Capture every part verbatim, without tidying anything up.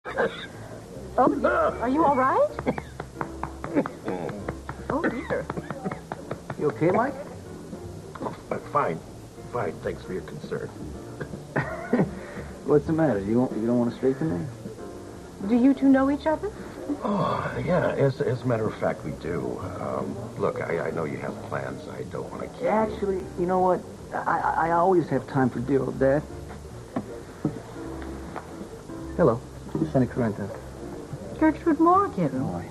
Oh, dear. Are you all right? Oh, dear. You okay, Mike? Oh, fine. Fine. Thanks for your concern. What's the matter? You don't, you don't want to speak to me? Do you two know each other? Oh, yeah. As, as a matter of fact, we do. Um, look, I, I know you have plans. I don't want to keep... Actually, you know what? I, I always have time for dear old Dad. Hello. Sonny Corrento. Gertrude Morgan. Why?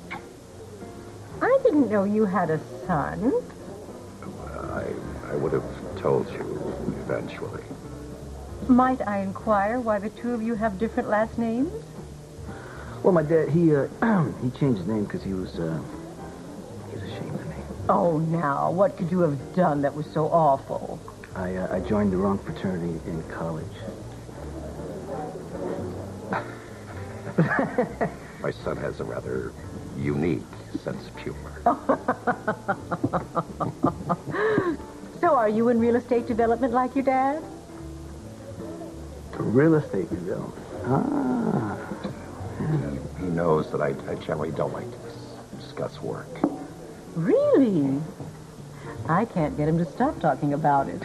I didn't know you had a son. I, I would have told you eventually. Might I inquire why the two of you have different last names? Well, my dad, he, uh, he changed his name because he was, uh, he was ashamed of me. Oh, now, what could you have done that was so awful? I, uh, I joined the wrong fraternity in college. My son has a rather unique sense of humor. So are you in real estate development like your dad? Real estate development. Ah. He, he knows that I, I generally don't like to discuss work. Really? I can't get him to stop talking about it.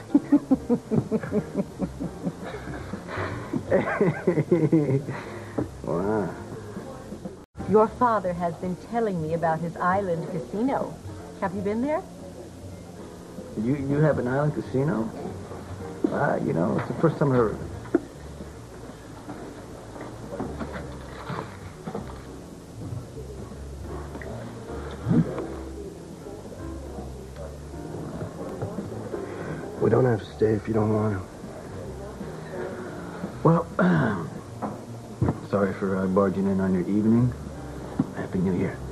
Wow. Your father has been telling me about his island casino. Have you been there? You you have an island casino? Ah, you know, it's the first time I heard of it. We don't have to stay if you don't want to. Well, sorry for uh, barging in on your evening. Happy New Year.